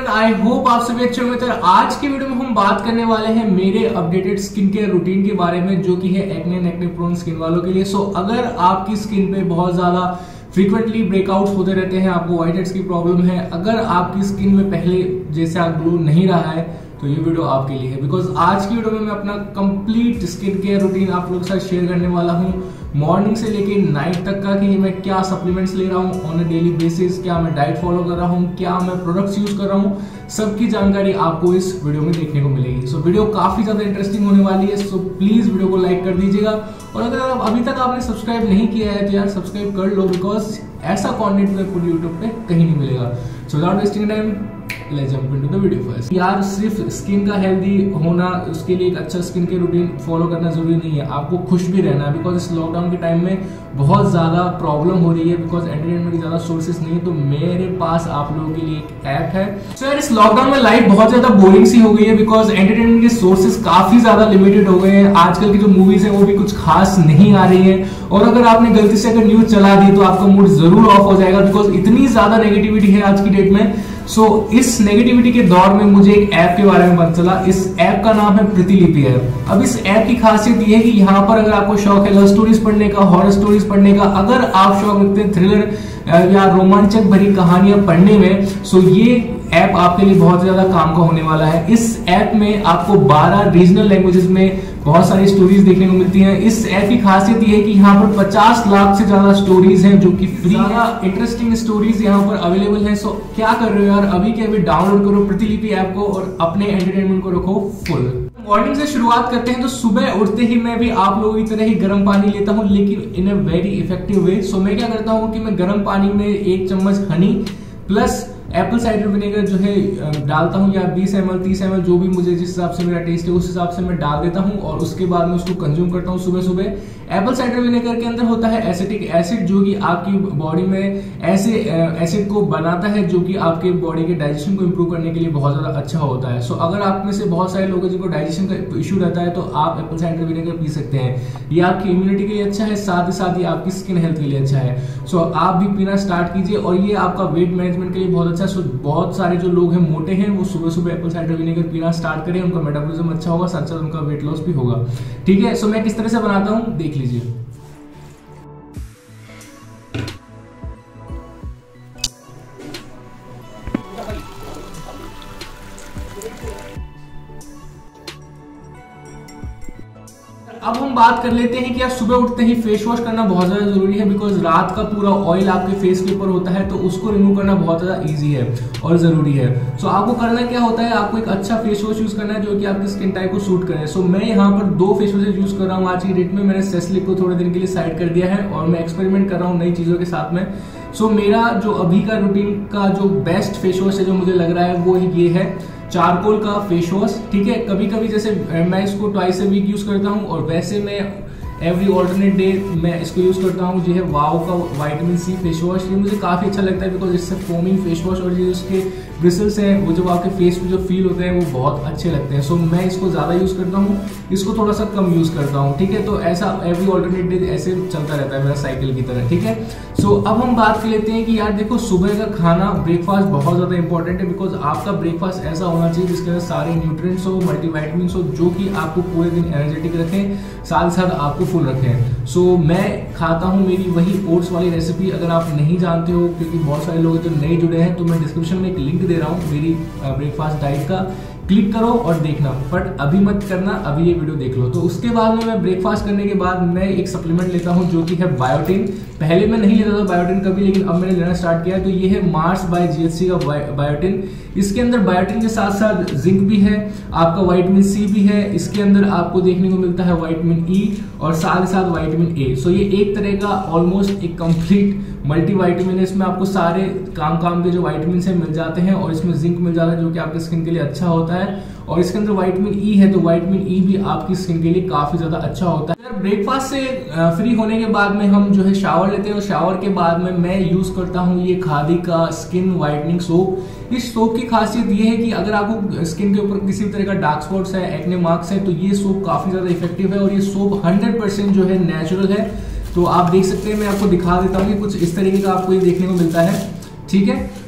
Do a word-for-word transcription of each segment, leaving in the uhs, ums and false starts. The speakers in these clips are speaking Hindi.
एवरीवन, आई होप आप सभी अच्छे होंगे। तो आज की वीडियो में हम बात करने वाले हैं मेरे अपडेटेड स्किन केयर रूटीन के बारे में, जो कि है acne and acne prone skin वालों के लिए। सो so, अगर आपकी स्किन पे बहुत ज्यादा फ्रीक्वेंटली ब्रेकआउट्स होते रहते हैं, आपको व्हाइट हेड्स की प्रॉब्लम है, अगर आपकी स्किन में पहले जैसा ग्लो नहीं रहा है, तो ये वीडियो आपके लिए है। बिकॉज आज की वीडियो में मैं अपना कंप्लीट स्किन केयर रूटीन आप लोगों के साथ शेयर करने वाला हूँ, मॉर्निंग से लेके नाइट तक का, कि मैं क्या सप्लीमेंट्स ले रहा हूँ ऑन अ डेली बेसिस, क्या मैं डाइट फॉलो कर रहा हूँ, क्या मैं प्रोडक्ट्स यूज कर रहा हूँ, सबकी जानकारी आपको इस वीडियो में देखने को मिलेगी। सो so, वीडियो काफी ज्यादा इंटरेस्टिंग होने वाली है। सो so, प्लीज वीडियो को लाइक कर दीजिएगा, और अगर आप अभी तक आपने सब्सक्राइब नहीं किया है तो यार सब्सक्राइब कर लो, बिकॉज ऐसा कंटेंट में पूरी यूट्यूब पे कहीं नहीं मिलेगा। So without wasting time, let's jump into the video first. यार सिर्फ स्किन का हेल्दी होना, उसके लिए एक अच्छा स्किन के रूटीन फॉलो करना जरूरी नहीं है, आपको खुश भी रहना है। बिकॉज इस लॉकडाउन के टाइम में बहुत ज्यादा प्रॉब्लम हो रही है, बिकॉज एंटरटेनमेंट की ज्यादा सोर्सेस नहीं है। तो मेरे पास आप लोगों के लिए एक ऐप है। सो यार इस लॉकडाउन में लाइफ बहुत ज्यादा बोरिंग सी हो गई है, बिकॉज एंटरटेनमेंट के सोर्सेस काफी ज्यादा लिमिटेड हो गए हैं। आजकल की जो मूवीज है वो भी कुछ खास नहीं आ रही है, और अगर आपने गलती से अगर न्यूज चला दी तो आपका मूड जरूर ऑफ हो जाएगा, बिकॉज इतनी ज्यादा नेगेटिविटी है आज की डेट में। सो so, इस नेगेटिविटी के दौर में मुझे एक ऐप के बारे में पता चला। इस ऐप का नाम है प्रतिलिपि ऐप। अब इस ऐप की खासियत यह है कि यहाँ पर अगर आपको शौक है लव स्टोरीज पढ़ने का, हॉरर स्टोरीज पढ़ने का, अगर आप शौक रखते हैं थ्रिलर या रोमांचक भरी कहानियां पढ़ने में, सो ये ऐप आपके लिए बहुत ज्यादा काम का होने वाला है। इस ऐप में आपको बारह रीजनल लैंग्वेजेस में बहुत सारी स्टोरीज देखने को मिलती हैं। इस ऐप की खासियत यह है कि यहाँ पर पचास लाख से ज्यादा स्टोरीज हैं, जो कि फ्री है। इंटरेस्टिंग स्टोरीज यहाँ पर अवेलेबल हैं। सो क्या कर रहे हो यार, अभी के अभी डाउनलोड करो प्रतिलिपि ऐप को और अपने एंटरटेनमेंट को रखो फुल। मॉर्निंग से शुरुआत करते हैं। तो सुबह उठते ही मैं भी आप लोगों की तरह ही गर्म पानी लेता हूँ, लेकिन इन अ वेरी इफेक्टिव वे। सो मैं क्या करता हूँ कि मैं गर्म पानी में एक चम्मच honey plus apple cider vinegar जो है डालता हूँ, या बीस एम एल तीस एम एल जो भी मुझे जिस हिसाब से मेरा टेस्ट है उस हिसाब से मैं डाल देता हूँ, और उसके बाद मैं उसको कंज्यूम करता हूँ सुबह सुबह। एप्पल साइडर विनेगर के अंदर होता है एसिटिक एसिड, जो कि आपकी बॉडी में ऐसे एसिड को बनाता है जो कि आपके बॉडी के डाइजेशन को इंप्रूव करने के लिए बहुत ज्यादा अच्छा होता है। सो so, अगर आप में से बहुत सारे लोग हैं जिनको डाइजेशन का इशू रहता है, तो आप एप्पल साइडर विनेगर पी सकते हैं। ये आपकी इम्यूनिटी के लिए अच्छा है, साथ ही साथ ये आपकी स्किन हेल्थ के लिए अच्छा है। सो so, आप भी पीना स्टार्ट कीजिए, और ये आपका वेट मैनेजमेंट के लिए बहुत अच्छा है। सो so, बहुत सारे जो लोग हैं मोटे हैं, वो सुबह सुबह एप्पल साइडर विनेगर पीना स्टार्ट करें, उनका मेटाबॉलिज्म अच्छा होगा, साथ साथ उनका वेट लॉस भी होगा। ठीक है, सो मैं किस तरह से बनाता हूं देख लीजिए। अब हम बात कर लेते हैं कि यार सुबह उठते ही फेस वॉश करना बहुत ज्यादा जरूरी है, बिकॉज रात का पूरा ऑयल आपके फेस के ऊपर होता है, तो उसको रिमूव करना बहुत ज्यादा इजी है और जरूरी है। सो so, आपको करना क्या होता है, आपको एक अच्छा फेस वॉश यूज करना है जो कि आपकी स्किन टाइप को सूट करे। सो so, मैं यहाँ पर दो फेस वॉशेज यूज कर रहा हूँ आज की डेट में। मैंने सेस्लिक को थोड़े दिन के लिए साइड कर दिया है, और मैं एक्सपेरिमेंट कर रहा हूँ नई चीजों के साथ में। सो so, मेरा जो अभी का रूटीन का जो बेस्ट फेस वॉश है जो मुझे लग रहा है, वो ये है चारकोल का फेस वॉश। ठीक है, कभी कभी जैसे मैं इसको ट्वाइस अ वीक यूज करता हूँ, और वैसे मैं एवरी ऑल्टरनेट डे मैं इसको यूज करता हूँ। जो है वाओ का विटामिन सी फेस वॉश, ये मुझे काफी अच्छा लगता है, बिकॉज इससे फोमिंग फेस वॉश और ये उसके ब्रिसल्स हैं वो जब आपके फेस पे जो फील होते हैं वो बहुत अच्छे लगते हैं। सो so, मैं इसको ज्यादा यूज करता हूँ, इसको थोड़ा सा कम यूज करता हूँ। ठीक है, तो ऐसा एवरी ऑल्टरनेट डे ऐसे चलता रहता है मेरा साइकिल की तरह। ठीक है, सो so, अब हम बात कर लेते हैं कि यार देखो सुबह का खाना ब्रेकफास्ट बहुत ज्यादा इंपॉर्टेंट है, बिकॉज आपका ब्रेकफास्ट ऐसा होना चाहिए जिसके अंदर सारे न्यूट्रिएंट्स हो, मल्टीविटामिन्स हो, जो कि आपको पूरे दिन एनर्जेटिक रखें, साथ साथ आपको फुल रखें। सो so, मैं खाता हूँ मेरी वही ओट्स वाली रेसिपी। अगर आप नहीं जानते हो, क्योंकि बहुत सारे लोग जो नए जुड़े हैं, तो मैं डिस्क्रिप्शन में एक लिंक दे रहा हूँ मेरी ब्रेकफास्ट डाइट का, क्लिक करो और देखना, बट अभी मत करना, अभी ये वीडियो देख लो। तो उसके बाद में मैं ब्रेकफास्ट करने के बाद मैं एक सप्लीमेंट लेता हूँ जो कि है बायोटिन। पहले मैं नहीं लेता था बायोटिन कभी, लेकिन अब मैंने लेना स्टार्ट किया है। तो ये है मार्स बाय जीएचसी का बायोटिन। इसके अंदर बायोटिन के साथ साथ जिंक भी है, आपका विटामिन सी भी है, इसके अंदर आपको देखने को मिलता है विटामिन ई, और साथ ही साथ विटामिन ए। सो ये एक तरह का ऑलमोस्ट एक कंप्लीट मल्टीविटामिन है। इसमें आपको सारे काम काम के जो विटामिन है मिल जाते हैं, और इसमें जिंक मिल जाता है जो कि आपकी स्किन के लिए अच्छा होता है, और इसके अंदर विटामिन ई है, तो विटामिन ई भी आपकी स्किन के लिए काफी ज्यादा अच्छा होता है। ब्रेकफास्ट से फ्री होने के बाद में हम जो है शावर लेते हैं, और शावर के बाद में मैं यूज करता हूँ ये खादी का स्किन वाइटनिंग सोप। इस सोप की खासियत ये है कि अगर आपको स्किन के ऊपर किसी तरह का डार्क स्पॉट्स है, एक्ने मार्क्स है, तो ये सोप काफी ज्यादा इफेक्टिव है, और ये सोप हंड्रेड परसेंट जो है नेचुरल है। तो आप देख सकते हैं, मैं आपको दिखा देता हूँ कि कुछ इस तरीके का आपको ये देखने को मिलता है। ठीक है,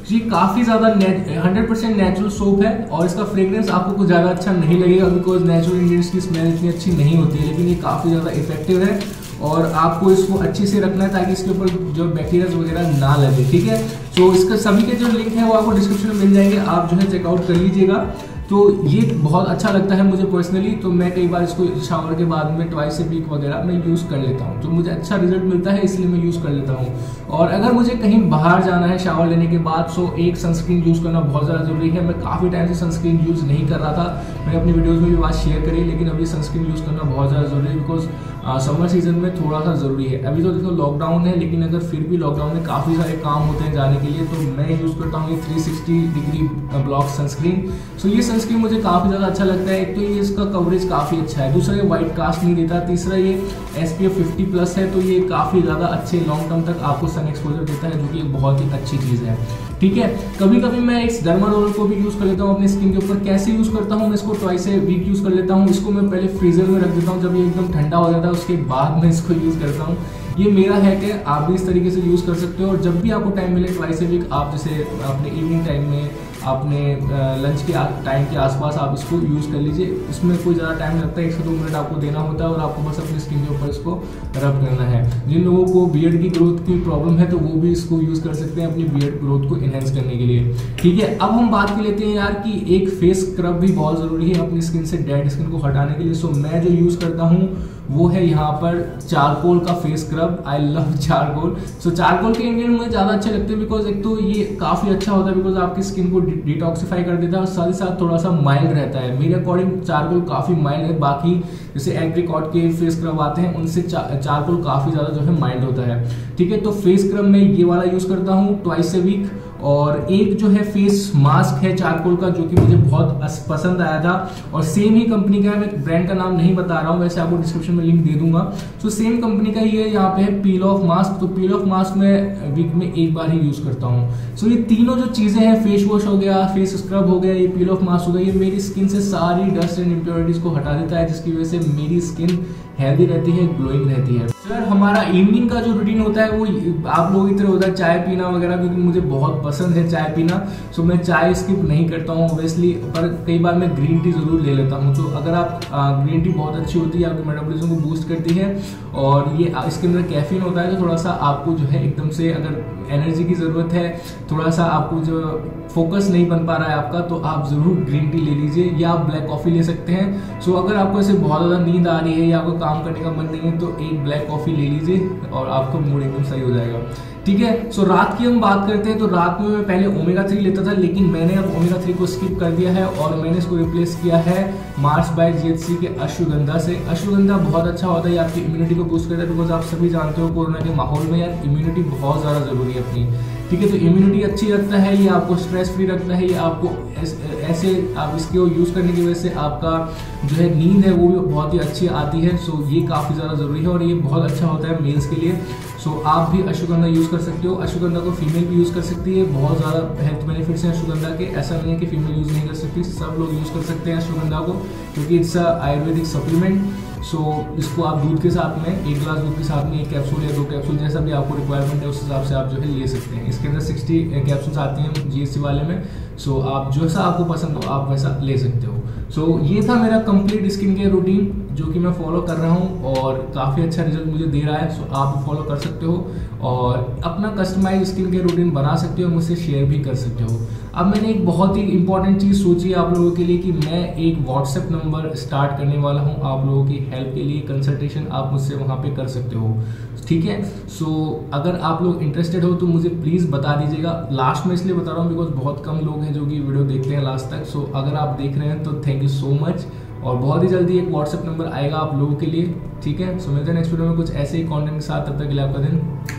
ये काफी ज्यादा हंड्रेड परसेंट नेचुरल सोप है और इसका फ्रेग्रेंस आपको कुछ ज्यादा अच्छा नहीं लगेगा बिकॉज नेचुरल इंग्रेडिएंट्स की स्मेल इतनी अच्छी नहीं होती है, लेकिन ये काफी ज्यादा इफेक्टिव है और आपको इसको अच्छे से रखना है ताकि इसके ऊपर जो बैक्टीरिया वगैरह ना लगे, ठीक है। तो इसका सभी के जो लिंक है वो आपको डिस्क्रिप्शन में मिल जाएंगे, आप जो है चेकआउट कर लीजिएगा। तो ये बहुत अच्छा लगता है मुझे पर्सनली, तो मैं कई बार इसको शावर के बाद में ट्वाइस ए वीक वगैरह मैं यूज़ कर लेता हूँ, तो मुझे अच्छा रिजल्ट मिलता है इसलिए मैं यूज़ कर लेता हूँ। और अगर मुझे कहीं बाहर जाना है शावर लेने के बाद, सो एक सनस्क्रीन यूज़ करना बहुत ज़्यादा जरूरी है। मैं काफ़ी टाइम से सनस्क्रीन यूज़ नहीं कर रहा था, मैंने अपनी वीडियोज़ में भी बात शेयर करी, लेकिन अभी सनस्क्रीन यूज़ करना बहुत ज़्यादा जरूरी है बिकॉज समर सीजन में थोड़ा सा ज़रूरी है। अभी तो देखो लॉकडाउन है, लेकिन अगर फिर भी लॉकडाउन में काफ़ी सारे काम होते हैं जाने के लिए, तो मैं यूज़ करता हूँ ये three sixty degree block sunscreen. So ये सनस्क्रीन मुझे काफ़ी ज़्यादा अच्छा लगता है। एक तो ये इसका कवरेज काफ़ी अच्छा है, दूसरा ये वाइट कास्ट नहीं देता, तीसरा ये S P F fifty plus है, तो ये काफ़ी ज़्यादा अच्छे लॉन्ग टर्म तक आपको सन एक्सपोजर देता है, जो कि एक बहुत ही अच्छी चीज़ है, ठीक है। कभी कभी मैं इस डर्मा रोलर को भी यूज़ कर लेता हूँ अपनी स्किन के ऊपर। कैसे यूज़ करता हूँ, मैं इसको ट्वाइस ए वीक यूज़ कर लेता हूँ। इसको मैं पहले फ्रीजर में रख देता हूँ, जब ये एकदम ठंडा हो जाता है उसके बाद मैं इसको यूज़ करता हूँ। ये मेरा है कि आप भी इस तरीके से यूज़ कर सकते हो और जब भी आपको टाइम मिले ट्वाइस ए वीक आप जैसे अपने इवनिंग टाइम में, अपने लंच के टाइम के आसपास आप इसको यूज़ कर लीजिए। इसमें कोई ज़्यादा टाइम लगता है, एक से दो मिनट आपको देना होता है और आपको बस अपनी स्किन के ऊपर इसको रब करना है। जिन लोगों को बियर्ड की ग्रोथ की प्रॉब्लम है तो वो भी इसको यूज़ कर सकते हैं अपनी बियर्ड ग्रोथ को इनहेंस करने के लिए, ठीक है। अब हम बात कर लेते हैं यार कि एक फेस स्क्रब भी बहुत ज़रूरी है अपनी स्किन से डेड स्किन को हटाने के लिए। सो मैं जो यूज़ करता हूँ वो है यहाँ पर चारकोल का face scrub. I love charcoal. So charcoal के इंग्रेडिएंट मुझे ज़्यादा अच्छे लगते हैं बिकॉज एक तो ये काफ़ी अच्छा होता है बिकॉज आपकी स्किन को डिटॉक्सिफाई कर देता है और साथ ही साथ थोड़ा सा माइल्ड रहता है। मेरे अकॉर्डिंग चारकोल काफ़ी माइल्ड है, बाकी जैसे एग्रीकॉट के फेस स्क्रब आते हैं उनसे चा, चारकोल काफ़ी ज़्यादा जो है माइल्ड होता है, ठीक है। तो फेस स्क्रब में ये वाला यूज़ करता हूँ ट्वाइस ए वीक। और एक जो है फेस मास्क है चारकोल का जो कि मुझे बहुत पसंद आया था और सेम ही कंपनी का है, मैं ब्रांड का नाम नहीं बता रहा हूँ, वैसे आपको डिस्क्रिप्शन में लिंक दे दूंगा। सो सेम कंपनी का ही है, यहाँ पे है पील ऑफ मास्क। तो पील ऑफ मास्क में वीक में एक बार ही यूज करता हूँ। सो ये तीनों जो चीजें हैं, फेस वॉश हो गया, फेस स्क्रब हो गया, ये पील ऑफ मास्क हो गया, ये मेरी स्किन से सारी डस्ट एंड इम्प्योरिटीज को हटा देता है, जिसकी वजह से मेरी स्किन हेल्दी रहती है, ग्लोइंग रहती है। सर हमारा इवनिंग का जो रूटीन होता है वो आप लोगों की तरह होता है चाय पीना वगैरह, क्योंकि मुझे बहुत पसंद है चाय पीना। सो मैं चाय स्किप नहीं करता हूँ ऑब्वियसली, पर कई बार मैं ग्रीन टी जरूर ले लेता हूँ। तो अगर आप ग्रीन टी बहुत अच्छी होती है, आपके मेटाबॉलिज्म को बूस्ट करती है और ये इसके अंदर कैफीन होता है, तो थोड़ा सा आपको जो है एकदम से अगर एनर्जी की ज़रूरत है, थोड़ा सा आपको जो फोकस नहीं बन पा रहा है आपका, तो आप ज़रूर ग्रीन टी ले लीजिए या आप ब्लैक कॉफ़ी ले सकते हैं। सो अगर आपको ऐसे बहुत ज़्यादा नींद आ रही है या आपको काम करने का मन नहीं है तो एक ब्लैक कॉफ़ी ले लीजिए और आपका मूड एकदम सही हो जाएगा, ठीक है। सो रात की हम बात करते हैं तो रात में मैं पहले ओमेगा थ्री लेता था, लेकिन मैंने अब ओमेगा थ्री को स्किप कर दिया है और मैंने इसको रिप्लेस किया है मार्स बाय जीएचसी के अश्वगंधा से। अश्वगंधा बहुत अच्छा होता है, आपकी इम्यूनिटी को बूस्ट करता है बिकॉज आप सभी जानते हो कोरोना के माहौल में यार इम्यूनिटी बहुत ज़्यादा ज़रूरी है अपनी, ठीक है। तो इम्यूनिटी अच्छी रखता है, ये आपको स्ट्रेस फ्री रखता है, ये आपको ऐसे आप इसके यूज़ करने की वजह से आपका जो है नींद है वो भी बहुत ही अच्छी आती है। सो ये काफ़ी ज़्यादा ज़रूरी है और ये बहुत अच्छा होता है मेल्स के लिए। सो आप भी अश्वगंधा यूज़ कर सकते हो। अश्वगंधा को फीमेल भी यूज़ कर सकती है, बहुत ज़्यादा हेल्थ बेनिफिट्स हैं अश्वगंधा के, ऐसा नहीं है कि फीमेल यूज़ नहीं कर सकती, सब लोग यूज़ कर सकते हैं अश्वगंधा को क्योंकि it's a ayurvedic supplement. So so, इसको आप दूध के साथ में, एक गिलास दूध के साथ में एक कैप्सूल या दो कैप्सूल जैसा भी आपको रिक्वायरमेंट है उस हिसाब से आप जो है ले सकते हैं। इसके अंदर सिक्सटी कैप्सूल्स आती हैं जीएससी वाले में। सो so, आप जैसा आपको पसंद हो आप वैसा ले सकते हो। सो so, ये था मेरा कंप्लीट स्किन केयर रूटीन जो कि मैं फॉलो कर रहा हूँ और काफ़ी अच्छा रिजल्ट मुझे दे रहा है। सो so, आप भी फॉलो कर सकते हो और अपना कस्टमाइज स्किन केयर रूटीन बना सकते हो, मुझसे शेयर भी कर सकते हो। अब मैंने एक बहुत ही इंपॉर्टेंट चीज़ सोची है आप लोगों के लिए कि मैं एक व्हाट्सएप नंबर स्टार्ट करने वाला हूँ आप लोगों की हेल्प के लिए। कंसल्टेशन आप मुझसे वहाँ पे कर सकते हो, ठीक है। सो so, अगर आप लोग इंटरेस्टेड हो तो मुझे प्लीज़ बता दीजिएगा। लास्ट में इसलिए बता रहा हूँ बिकॉज बहुत कम लोग हैं जो कि वीडियो देखते हैं लास्ट तक। सो so, अगर आप देख रहे हैं तो थैंक यू सो मच और बहुत ही जल्दी एक व्हाट्सएप नंबर आएगा आप लोगों के लिए, ठीक है। सो so, मिलते हैं नेक्स्ट वीडियो में कुछ ऐसे ही कॉन्टेंट के साथ, तब तक के लिए आपका दिन